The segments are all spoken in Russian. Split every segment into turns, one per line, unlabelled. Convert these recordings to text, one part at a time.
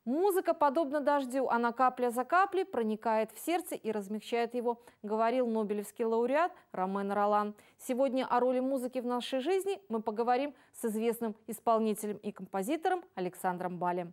Музыка подобна дождю, она капля за каплей проникает в сердце и размягчает его, говорил нобелевский лауреат Ромен Ролан. Сегодня о роли музыки в нашей жизни мы поговорим с известным исполнителем и композитором Александром Балем.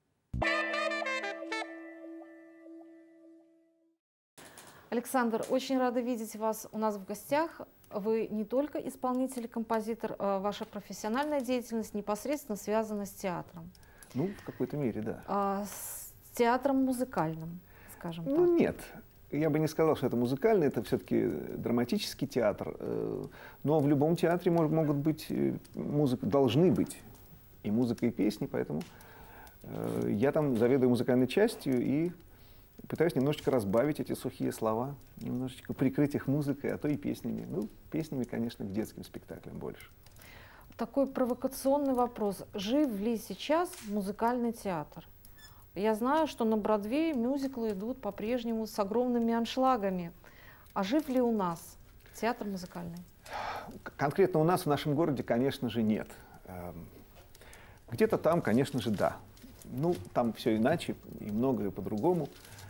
Александр, очень рада видеть вас у нас в гостях. Вы не только исполнитель и композитор, ваша профессиональная деятельность непосредственно связана с театром.
Ну, в какой-то мере, да.
С театром музыкальным, скажем так.
Ну, нет. Я бы не сказал, что это музыкальный, это все-таки драматический театр. Но в любом театре могут быть музыка, должны быть и музыка, и песни, поэтому я там заведую музыкальной частью и пытаюсь немножечко разбавить эти сухие слова, немножечко прикрыть их музыкой, а то и песнями. Ну, песнями, конечно, к детским спектаклям больше.
Такой провокационный вопрос. Жив ли сейчас музыкальный театр? Я знаю, что на Бродвее мюзиклы идут по-прежнему с огромными аншлагами. А жив ли у нас театр музыкальный?
Конкретно у нас в нашем городе, конечно же, нет. Где-то там, конечно же, да. Ну, там все иначе и многое по-другому.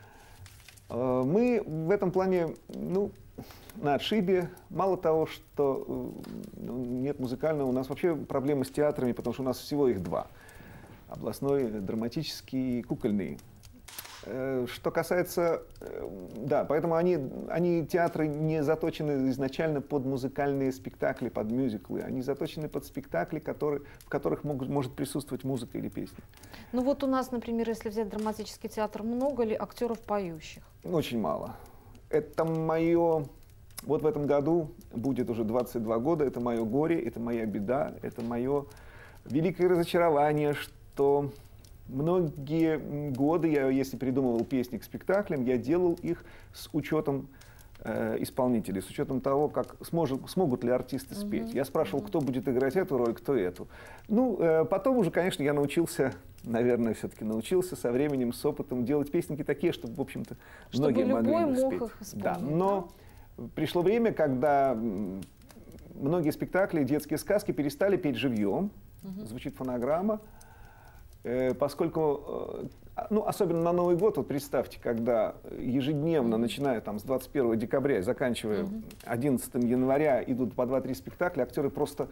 Мы в этом плане, ну, на отшибе. Мало того, что нет музыкального, у нас вообще проблемы с театрами, потому что у нас всего их два. Областной, драматический и кукольный. Что касается, да, поэтому они, театры, не заточены изначально под музыкальные спектакли, под мюзиклы. Они заточены под спектакли, в которых может присутствовать музыка или песня.
Ну вот у нас, например, если взять драматический театр, много ли актеров поющих?
Очень мало. Это мое, вот в этом году будет уже 22 года, это мое горе, это моя беда, это мое великое разочарование, что многие годы я, если придумывал песни к спектаклям, я делал их с учетом исполнителей, с учетом того, как смогут ли артисты спеть. Я спрашивал, кто будет играть эту роль, кто эту. Ну, потом уже, конечно, я научился, наверное, все-таки научился со временем, с опытом делать песенки такие, чтобы, в общем-то, многие могли спеть. Их исполнить, да. Но пришло время, когда многие спектакли, детские сказки перестали петь живьем, звучит фонограмма. Поскольку, ну, особенно на Новый год, вот представьте, когда ежедневно, начиная там, с 21 декабря и заканчивая 11 января, идут по 2-3 спектакля, актеры просто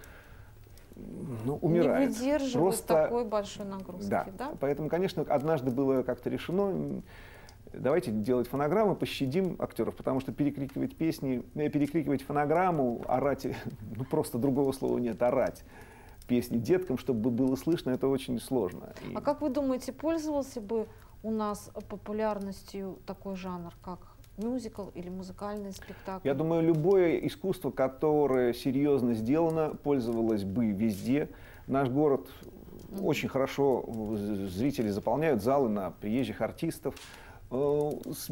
умирают.
Не выдерживают такой большой нагрузки.
Да. Да? Поэтому, конечно, однажды было как-то решено, давайте делать фонограммы, пощадим актеров, потому что перекрикивать песни, перекрикивать фонограмму, орать, ну, просто другого слова нет, орать песни деткам, чтобы было слышно, это очень сложно.
А как вы думаете, пользовался бы у нас популярностью такой жанр, как мюзикл или музыкальный спектакль?
Я думаю, любое искусство, которое серьезно сделано, пользовалось бы везде. Наш город очень хорошо, зрители заполняют залы на приезжих артистов. С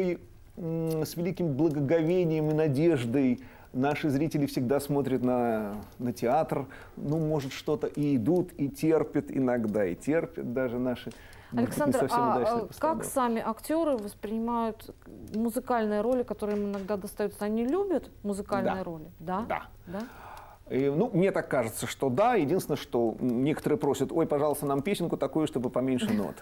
великим благоговением и надеждой наши зрители всегда смотрят на театр, ну, может, что-то и идут, и терпят иногда, и терпят даже наши.
Александр, а как сами актеры воспринимают музыкальные роли, которые им иногда достаются? Они любят музыкальные роли? Да.
Да.
Да?
И, ну, мне так кажется, что да. Единственное, что некоторые просят, ой, пожалуйста, нам песенку такую, чтобы поменьше нот.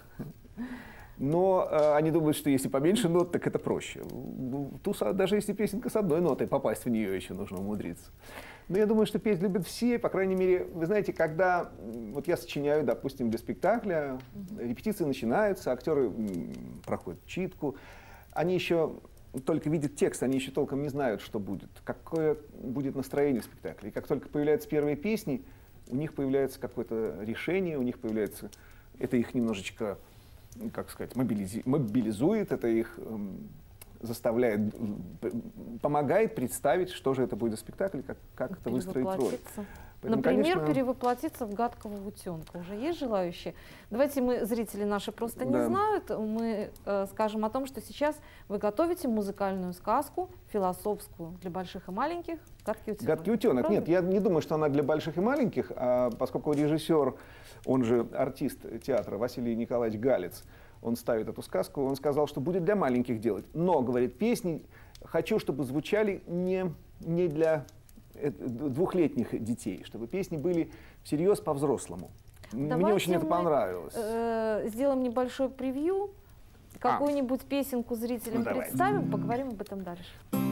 Но они думают, что если поменьше нот, так это проще. Даже если песенка с одной нотой, попасть в нее еще нужно умудриться. Но я думаю, что петь любят все, по крайней мере, вы знаете, когда вот я сочиняю, допустим, для спектакля, репетиции начинаются, актеры проходят читку, они еще только видят текст, они еще толком не знают, что будет, какое будет настроение спектакля. И как только появляются первые песни, у них появляется какое-то решение, у них появляется, это их немножечко, как сказать, мобилизует, это их заставляет, помогает представить, что же это будет за спектакль, как это выстроить роль.
Поэтому, например, конечно, перевоплотиться в гадкого утенка. Уже есть желающие? Давайте мы, зрители наши просто не знают, мы скажем о том, что сейчас вы готовите музыкальную сказку, философскую, для больших и маленьких, «Гадкий утенок».
«Гадкий утенок». Нет, я не думаю, что она для больших и маленьких, поскольку режиссер, он же артист театра Василий Николаевич Галец, он ставит эту сказку, он сказал, что будет для маленьких делать. Но, говорит, песни хочу, чтобы звучали не для двухлетних детей, чтобы песни были всерьез по-взрослому. Мне очень это понравилось.
Сделаем небольшой превью, какую-нибудь песенку зрителям представим, поговорим об этом дальше.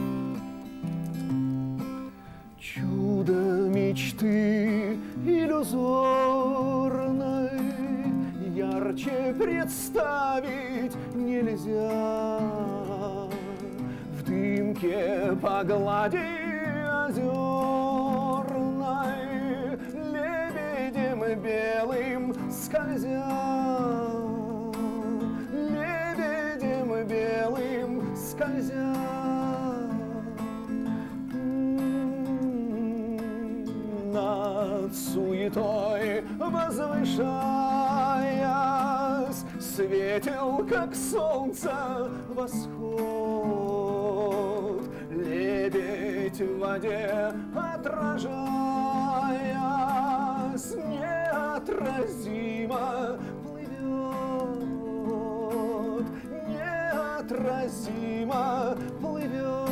Чудо мечты иллюзорной ярче представить нельзя. В дымке по глади озерной лебедем белым скользя, лебедем белым скользя. Над суетой возвышаясь, светил, как солнце, восход. Лебедь в воде отражаясь, неотразимо плывет, неотразимо плывет.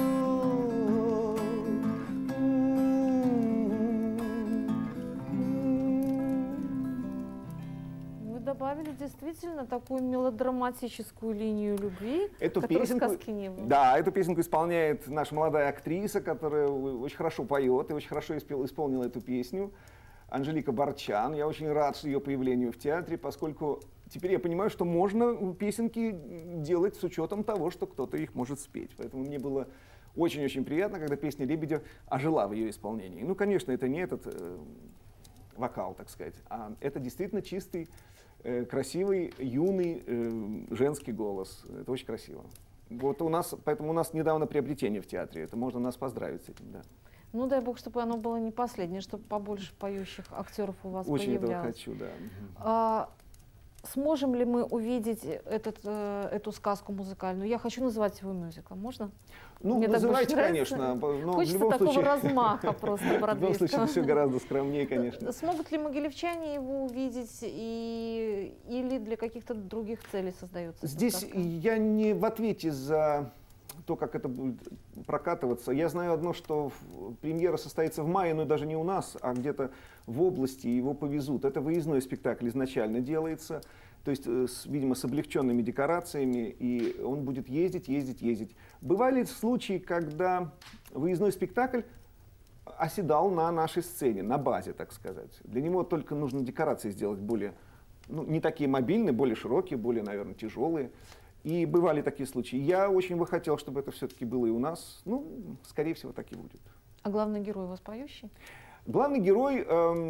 Добавили действительно такую мелодраматическую линию любви,
эту
которой
песенку,
сказки не было.
Да, эту песенку исполняет наша молодая актриса, которая очень хорошо поет и очень хорошо исполнила эту песню. Анжелика Борчан. Я очень рад ее появлению в театре, поскольку теперь я понимаю, что можно песенки делать с учетом того, что кто-то их может спеть. Поэтому мне было очень-очень приятно, когда песня «Лебедя» ожила в ее исполнении. Ну, конечно, это не этот вокал, так сказать, а это действительно чистый, красивый, юный женский голос. Это очень красиво. Вот у нас, поэтому у нас недавно приобретение в театре. Это можно нас поздравить с этим, да.
Ну, дай бог, чтобы оно было не последнее, чтобы побольше поющих актеров у вас
очень
появлялось.
Очень этого хочу, да.
Сможем ли мы увидеть эту сказку музыкальную? Я хочу называть его мюзиклом. Можно?
Ну,
мне
называйте, конечно. Но
хочется
в любом
такого
случае,
размаха просто бродвейского.
В любом случае, все гораздо скромнее, конечно.
Смогут ли могилевчане его увидеть или для каких-то других целей создается?
Здесь я не в ответе за то, как это будет прокатываться. Я знаю одно, что премьера состоится в мае, но даже не у нас, а где-то в области, его повезут. Это выездной спектакль изначально делается, то есть, видимо, с облегченными декорациями, и он будет ездить. Бывали случаи, когда выездной спектакль оседал на нашей сцене, на базе, так сказать. Для него только нужно декорации сделать более, ну, не такие мобильные, более широкие, более, наверное, тяжелые. И бывали такие случаи. Я очень бы хотел, чтобы это все-таки было и у нас. Ну, скорее всего, так и будет.
А главный герой у вас поющий?
Главный герой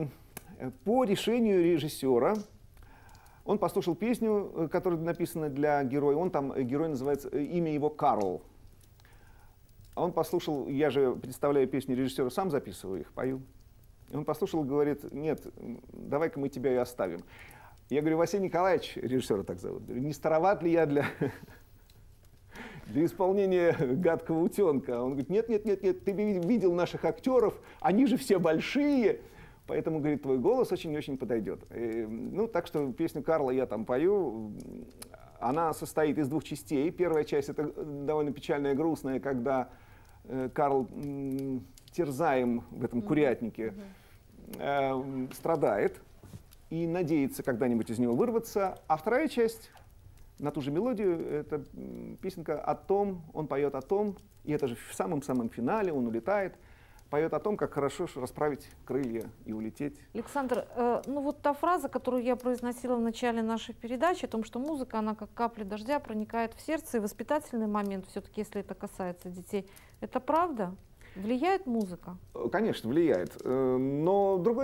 по решению режиссера, он послушал песню, которая написана для героя. Он там, герой называется, имя его Карл. Он послушал, я же представляю песни режиссера, сам записываю их, пою. И он послушал и говорит: нет, давай-ка мы тебя и оставим. Я говорю: Василий Николаевич, режиссера так зовут, не староват ли я для исполнения «Гадкого утенка»? Он говорит: нет, ты видел наших актеров, они же все большие, поэтому, говорит, твой голос очень-очень подойдет. Ну, так что песню Карла я там пою. Она состоит из двух частей. Первая часть — это довольно печальная, грустная, когда Карл, терзаем в этом курятнике, страдает и надеется когда-нибудь из него вырваться. А вторая часть на ту же мелодию — это песенка о том, он поет о том, и это же в самом-самом финале он улетает, поет о том, как хорошо расправить крылья и улететь.
Александр, ну вот та фраза, которую я произносила в начале нашей передачи, о том, что музыка, она как капля дождя проникает в сердце, и воспитательный момент, все-таки, если это касается детей, это правда? Влияет музыка?
Конечно, влияет. Но другое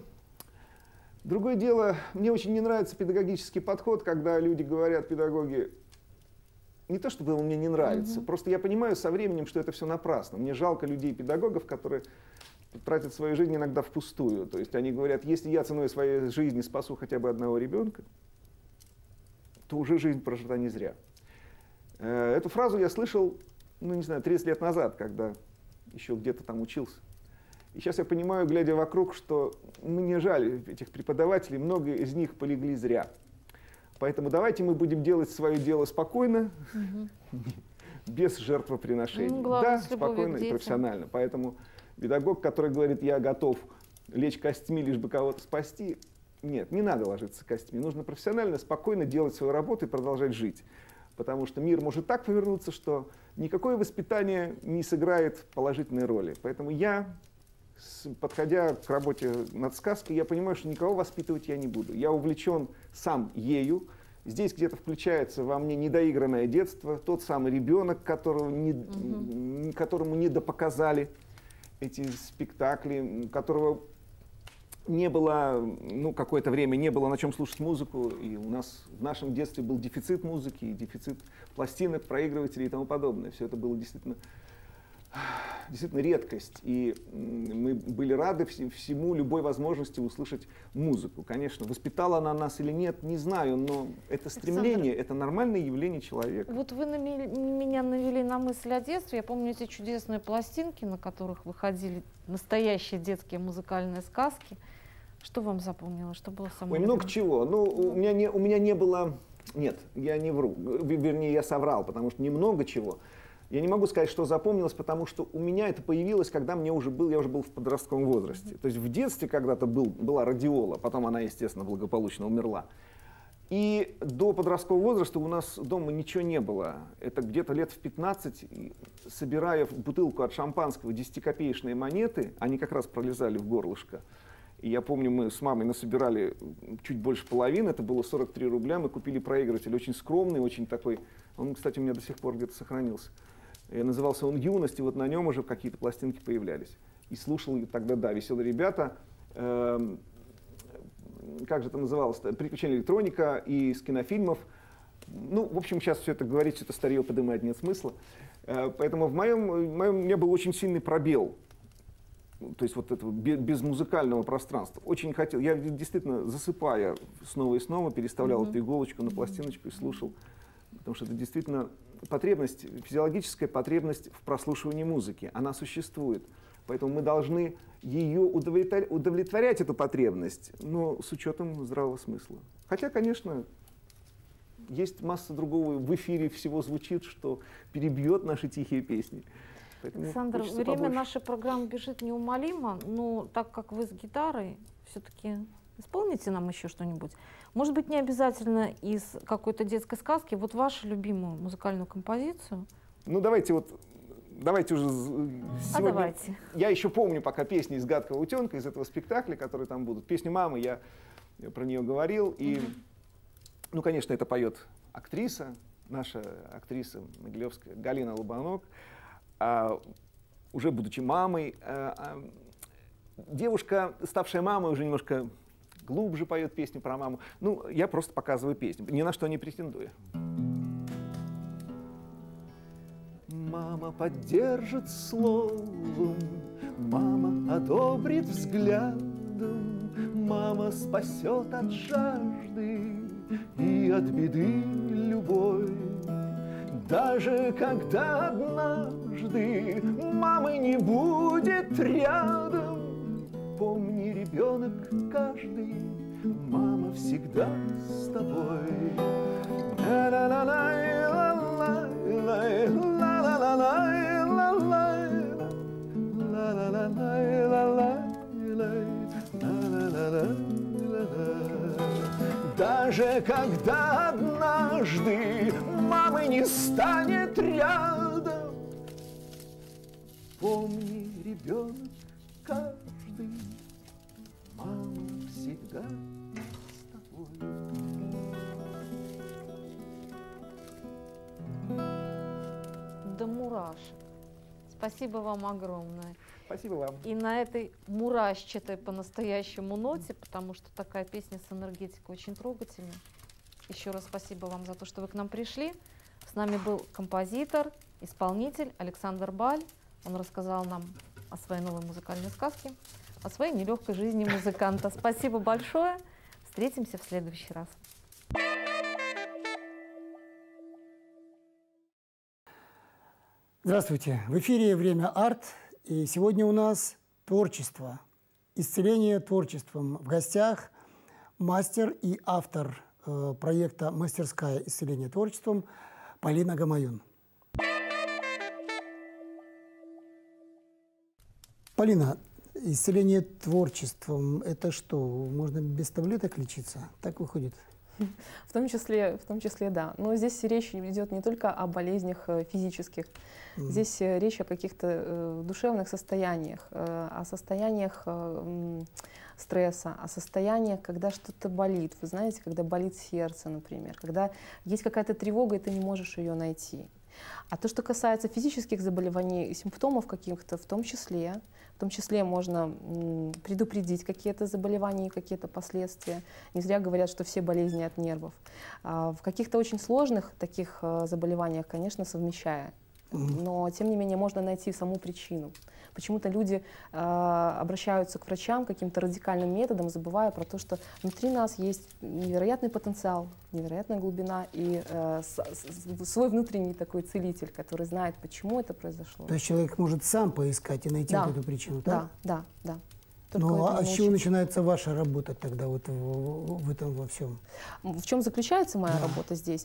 дело, мне очень не нравится педагогический подход, когда люди говорят, педагоги, не то чтобы он мне не нравится, просто я понимаю со временем, что это все напрасно. Мне жалко людей-педагогов, которые тратят свою жизнь иногда впустую. То есть они говорят: если я ценой своей жизни спасу хотя бы одного ребенка, то уже жизнь прожита не зря. Эту фразу я слышал, ну не знаю, 30 лет назад, когда еще где-то там учился. И сейчас я понимаю, глядя вокруг, что мне жаль этих преподавателей, много из них полегли зря. Поэтому давайте мы будем делать свое дело спокойно, без жертвоприношений.
Ну, главное,
да, спокойно и профессионально. Поэтому педагог, который говорит: я готов лечь костьми, лишь бы кого-то спасти, Нет, не надо ложиться в костюме. Нужно профессионально, спокойно делать свою работу и продолжать жить. Потому что мир может так повернуться, что никакое воспитание не сыграет положительной роли. Поэтому я, подходя к работе над сказкой, я понимаю, что никого воспитывать я не буду. Я увлечен сам ею. Здесь где-то включается во мне недоигранное детство, тот самый ребенок, которому недопоказали эти спектакли, которого не было, ну, какое-то время не было на чем слушать музыку, и у нас в нашем детстве был дефицит музыки, дефицит пластинок, проигрывателей и тому подобное. Все это было действительно редкость, и мы были рады всему, любой возможности услышать музыку. Конечно, воспитала она нас или нет, не знаю, но это стремление, это нормальное явление человека.
Вот вы меня навели на мысль о детстве. Я помню эти чудесные пластинки, на которых выходили настоящие детские музыкальные сказки. Что вам запомнилось? Что было самое?
Ой, много чего. Ну, у меня не было... Нет, я не вру. Вернее, я соврал, потому что немного чего. Я не могу сказать, что запомнилось, потому что у меня это появилось, когда я уже был в подростковом возрасте. То есть в детстве когда-то была радиола, потом она, естественно, благополучно умерла. И до подросткового возраста у нас дома ничего не было. Это где-то лет в 15, собирая в бутылку от шампанского 10-копеечные монеты, они как раз пролезали в горлышко. И я помню, мы с мамой насобирали чуть больше половины, это было 43 рубля, мы купили проигрыватель очень скромный, очень такой, он, кстати, у меня до сих пор где-то сохранился. Назывался он «Юность», и вот на нем уже какие-то пластинки появлялись. И слушал тогда, да, «Веселые ребята», как же это называлось-то, «Приключения электроника» и из кинофильмов. Ну, в общем, сейчас все это говорить, что это старье поднимает, нет смысла. Поэтому у меня был очень сильный пробел. То есть вот этого без музыкального пространства. Очень хотел, я действительно, засыпая снова и снова, переставлял эту иголочку на пластиночку и слушал. Потому что это действительно потребность, физиологическая потребность в прослушивании музыки. Она существует. Поэтому мы должны ее удовлетворять, эту потребность, но с учетом здравого смысла. Хотя, конечно, есть масса другого, в эфире всего звучит, что перебьет наши тихие песни. Поэтому
Александр, время нашей программы бежит неумолимо, но так как вы с гитарой, все-таки исполните нам еще что-нибудь. Может быть, не обязательно из какой-то детской сказки, вот вашу любимую музыкальную композицию.
Ну, давайте уже сегодня.
Давайте.
Я еще помню пока песни из «Гадкого утенка», из этого спектакля, которые там будут. Песню «Мамы», я про нее говорил. И, ну, конечно, это поет актриса, наша актриса могилевская Галина Лобанок. Уже будучи мамой, девушка, ставшая мамой, уже немножко глубже поет песню про маму. Ну, я просто показываю песню, ни на что не претендую. Мама поддержит словом, мама одобрит взглядом, мама спасет от жажды и от беды любой. Даже когда однажды мамы не будет рядом, помни, ребенок каждый, мама всегда с тобой. Даже когда однажды мамы не станет рядом, помни, ребенок каждый, мама всегда с тобой.
До мурашек. Спасибо вам огромное.
Спасибо вам.
И на этой мурашчатой по-настоящему ноте, потому что такая песня с энергетикой очень трогательная. Еще раз спасибо вам за то, что вы к нам пришли. С нами был композитор, исполнитель Александр Баль. Он рассказал нам о своей новой музыкальной сказке, о своей нелегкой жизни музыканта. Спасибо большое. Встретимся в следующий раз.
Здравствуйте! В эфире «Время арт», и сегодня у нас творчество, исцеление творчеством. В гостях мастер и автор проекта «Мастерская исцеление творчеством» Полина Гамаюн. Полина, Исцеление творчеством – это что, можно без таблеток лечиться? Так выходит?
В том числе, да. Но здесь речь идет не только о болезнях физических. Здесь речь о каких-то душевных состояниях, о состояниях стресса, о состояниях, когда что-то болит. Вы знаете, когда болит сердце, например, когда есть какая-то тревога, и ты не можешь ее найти. А то, что касается физических заболеваний и симптомов каких-то, в том числе можно предупредить какие-то заболевания и какие-то последствия. Не зря говорят, что все болезни от нервов. В каких-то очень сложных таких заболеваниях, конечно, совмещая. Но, тем не менее, можно найти саму причину. Почему-то люди обращаются к врачам каким-то радикальным методом, забывая про то, что внутри нас есть невероятный потенциал, невероятная глубина и свой внутренний такой целитель, который знает, почему это произошло.
То есть человек может сам поискать и найти эту причину, так?
Да.
Ну, а с чего начинается ваша работа тогда вот в этом во всем?
В чем заключается моя работа здесь?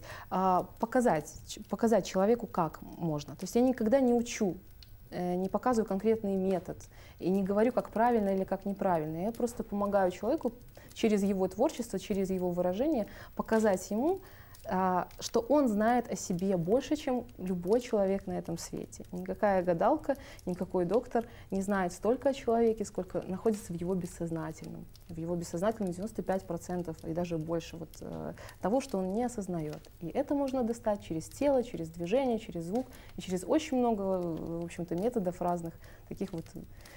Показать человеку, как можно. То есть я никогда не учу, не показываю конкретный метод и не говорю, как правильно или как неправильно. Я просто помогаю человеку через его творчество, через его выражение показать ему, что он знает о себе больше, чем любой человек на этом свете. Никакая гадалка, никакой доктор не знает столько о человеке, сколько находится в его бессознательном. В его бессознательном 95% и даже больше того, что он не осознает. И это можно достать через тело, через движение, через звук и через очень много, в общем-то, методов разных, таких вот,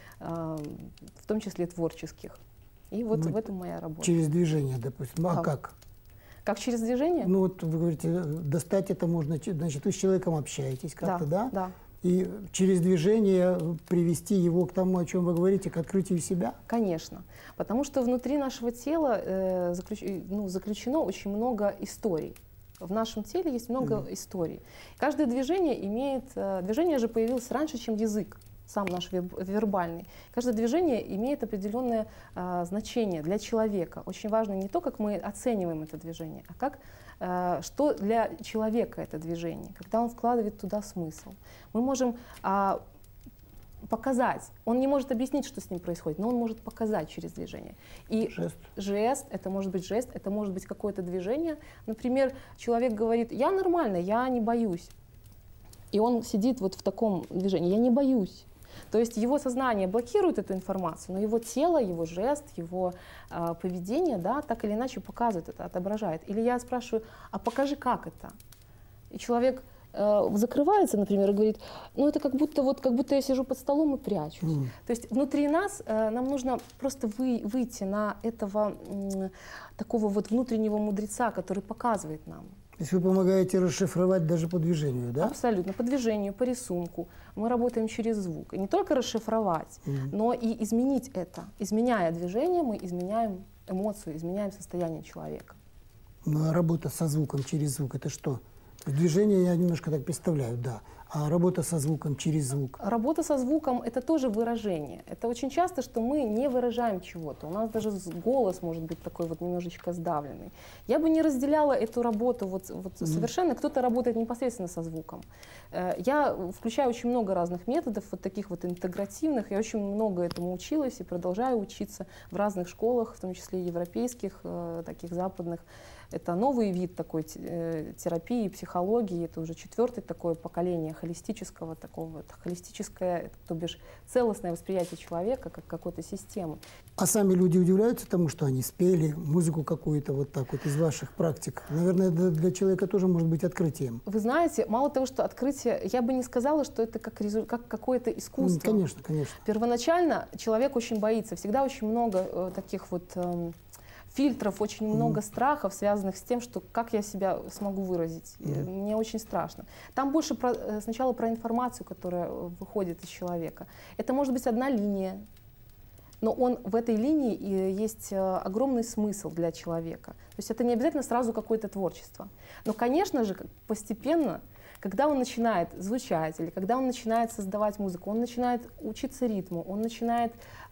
в том числе творческих. И вот в этом моя работа.
Через движение, допустим. А как?
Как через движение?
Ну вот вы говорите, достать это можно, значит, вы с человеком общаетесь как-то, да?
Да.
И через движение привести его к тому, о чем вы говорите, к открытию себя?
Конечно. Потому что внутри нашего тела заключено очень много историй. В нашем теле есть много историй. Каждое движение имеет... Движение же появилось раньше, чем язык, сам наш вербальный. Каждое движение имеет определенное значение для человека. Очень важно не то, как мы оцениваем это движение, а как, что для человека это движение, когда он вкладывает туда смысл. Мы можем показать. Он не может объяснить, что с ним происходит, но он может показать через движение. И жест, это может быть жест, это может быть какое-то движение. Например, человек говорит: я нормально, я не боюсь. И он сидит вот в таком движении: я не боюсь. То есть его сознание блокирует эту информацию, но его тело, его жест, его поведение, да, так или иначе показывает это, отображает. Или я спрашиваю: а покажи, как это? И человек закрывается, например, и говорит: ну это как будто я сижу под столом и прячусь. То есть внутри нас нам нужно просто выйти на этого такого вот внутреннего мудреца, который показывает нам.
То есть вы помогаете расшифровать даже по движению, да?
Абсолютно, по движению, по рисунку. Мы работаем через звук. И не только расшифровать, но и изменить это. Изменяя движение, мы изменяем эмоцию, изменяем состояние человека.
Ну а работа со звуком через звук — это что? Движение я немножко так представляю, да. А работа со звуком через звук?
Работа со звуком — это тоже выражение. Это очень часто, что мы не выражаем чего-то. У нас даже голос может быть такой вот немножечко сдавленный. Я бы не разделяла эту работу совершенно. Кто-то работает непосредственно со звуком. Я включаю очень много разных методов, вот таких вот интегративных. Я очень много этому училась и продолжаю учиться в разных школах, в том числе европейских, таких западных. Это новый вид такой терапии, психологии. Это уже четвертое такое поколение холистического такого, холистическое, то бишь целостное восприятие человека как какой-то системы.
А сами люди удивляются тому, что они спели музыку какую-то вот так вот из ваших практик? Наверное, для человека тоже может быть открытием.
Вы знаете, мало того, что открытие, я бы не сказала, что это как какое-то искусство.
Конечно, конечно.
Первоначально человек очень боится, всегда очень много таких вот фильтров, очень много страхов, связанных с тем, что как я себя смогу выразить. Мне очень страшно. Там больше сначала про информацию, которая выходит из человека. Это может быть одна линия, но в этой линии есть огромный смысл для человека. То есть это не обязательно сразу какое-то творчество. Но, конечно же, постепенно, когда он начинает звучать, или когда он начинает создавать музыку, он начинает учиться ритму, он начинает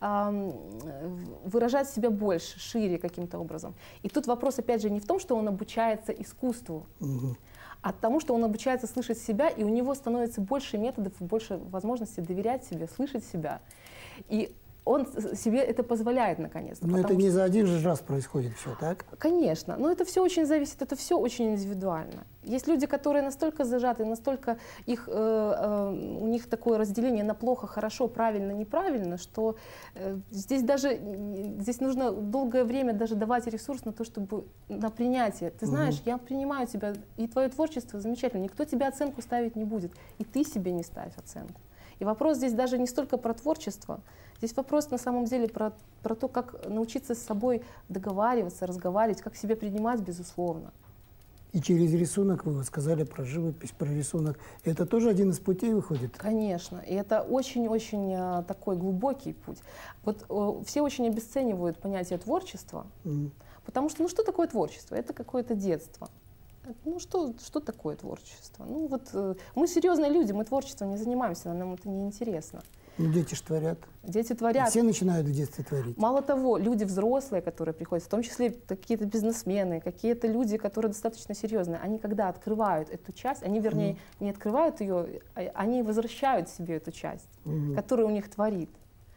выражать себя больше, шире каким-то образом. И тут вопрос, опять же, не в том, что он обучается искусству, а тому, что он обучается слышать себя, и у него становится больше методов, больше возможностей доверять себе, слышать себя. И он себе это позволяет наконец-то.
Но это не за один же раз происходит все, так?
Конечно, но это все очень зависит, это все очень индивидуально. Есть люди, которые настолько зажаты, настолько у них такое разделение на плохо, хорошо, правильно, неправильно, что здесь нужно долгое время даже давать ресурс на то, чтобы на принятие. Ты знаешь, я принимаю тебя, и твое творчество замечательно, никто тебе оценку ставить не будет, и ты себе не ставь оценку. И вопрос здесь даже не столько про творчество, здесь вопрос на самом деле про то, как научиться с собой договариваться, разговаривать, как себя принимать, безусловно.
И через рисунок, вы сказали про живопись, про рисунок, это тоже один из путей выходит?
Конечно, и это очень-очень такой глубокий путь. Вот все очень обесценивают понятие творчества, потому что, ну что такое творчество? Это какое-то детство. Ну что такое творчество? Ну вот мы серьезные люди, мы творчеством не занимаемся, нам это не интересно.
Ну, дети ж творят.
Дети творят.
Все начинают в детстве творить.
Мало того, люди взрослые, которые приходят, в том числе какие-то бизнесмены, какие-то люди, которые достаточно серьезные, они когда открывают эту часть, они, вернее, не открывают ее, они возвращают себе эту часть, которая у них творит.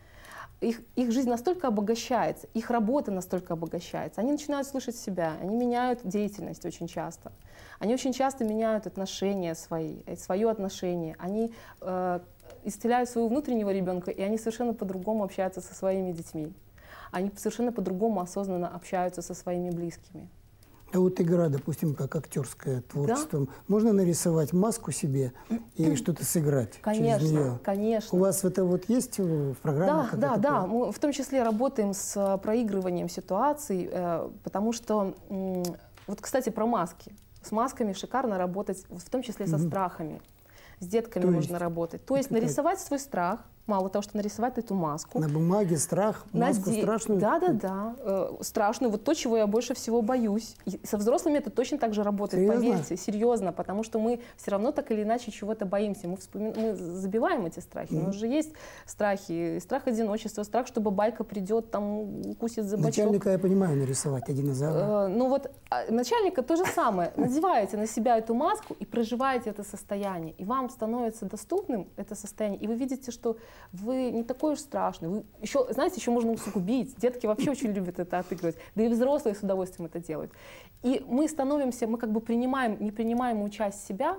Их жизнь настолько обогащается, их работа настолько обогащается, они начинают слышать себя, они меняют деятельность очень часто. Они очень часто меняют отношения свое отношение, они исцеляют своего внутреннего ребенка, и они совершенно по-другому общаются со своими детьми. Они совершенно по-другому осознанно общаются со своими близкими.
А вот игра, допустим, как актерское творчество, да? Можно нарисовать маску себе и что-то сыграть через нее?
Конечно.
У вас это вот есть в программах?
Да. Мы в том числе работаем с проигрыванием ситуаций, потому что, вот, кстати, про маски. С масками шикарно работать, в том числе со страхами. С детками можно работать. То есть нарисовать свой страх, мало того, что нарисовать эту маску.
На бумаге страх, маску страшную?
Да. Страшную. Вот то, чего я больше всего боюсь. И со взрослыми это точно так же работает,
серьезно?
Поверьте. Серьезно. Потому что мы все равно так или иначе чего-то боимся. Мы забиваем эти страхи. У нас же есть страхи. Страх одиночества, страх, что бабайка придет, там укусит за бочок.
Начальника, я понимаю, нарисовать динозавра.
Ну вот начальника то же самое. Надеваете на себя эту маску и проживаете это состояние. И вам становится доступным это состояние. И вы видите, что вы не такой уж страшный. Вы еще, знаете, еще можно усугубить. Детки вообще очень любят это отыгрывать. Да и взрослые с удовольствием это делают. И мы как бы принимаем непринимаемую часть себя,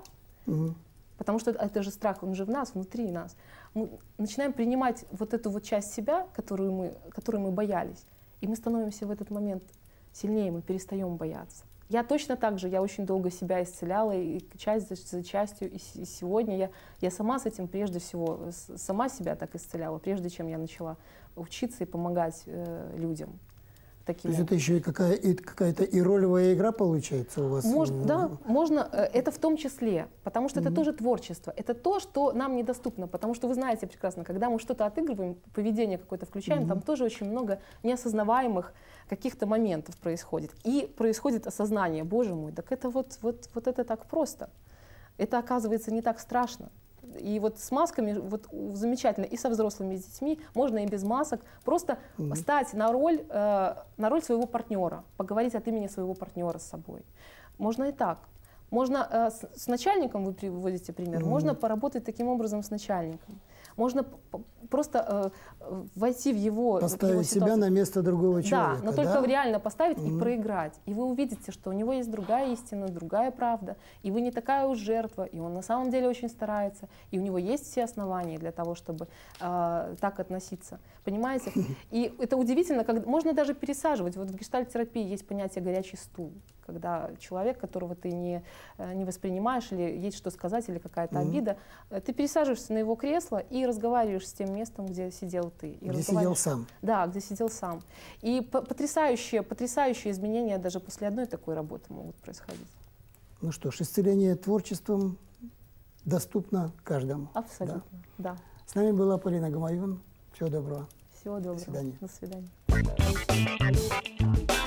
потому что это же страх, он же в нас, внутри нас. Мы начинаем принимать вот эту вот часть себя, которой мы боялись. И мы становимся в этот момент сильнее, мы перестаем бояться. Я точно так же, я очень долго себя исцеляла, и часть за частью, и сегодня я сама с этим прежде всего, сама себя так исцеляла, прежде чем я начала учиться и помогать людям.
То есть это еще и какая-то и ролевая игра получается у вас?
Да, можно, это в том числе, потому что это тоже творчество, это то, что нам недоступно, потому что вы знаете прекрасно, когда мы что-то отыгрываем, поведение какое-то включаем, там тоже очень много неосознаваемых каких-то моментов происходит. И происходит осознание, боже мой, так это вот это так просто, это оказывается не так страшно. И вот с масками вот замечательно, и со взрослыми, и с детьми, можно и без масок, просто стать на роль своего партнера, поговорить от имени своего партнера с собой. Можно и так. Можно с начальником, вы приводите пример, можно поработать таким образом с начальником. Можно просто войти в его
поставить себя на место другого человека.
Да, но только реально поставить и проиграть. И вы увидите, что у него есть другая истина, другая правда, и вы не такая уж жертва, и он на самом деле очень старается, и у него есть все основания для того, чтобы так относиться. Понимаете? И это удивительно, можно даже пересаживать. Вот в гештальт-терапии есть понятие «горячий стул», когда человек, которого ты не воспринимаешь, или есть что сказать, или какая-то обида, ты пересаживаешься на его кресло и разговариваешь с тем местом, где сидел ты.
Где сидел сам.
Да, где сидел сам. И потрясающие изменения даже после одной такой работы могут происходить.
Ну что ж, исцеление творчеством доступно каждому.
Абсолютно, да.
С нами была Полина Гамаюн. Всего доброго.
Всего доброго.
До свидания.
До свидания.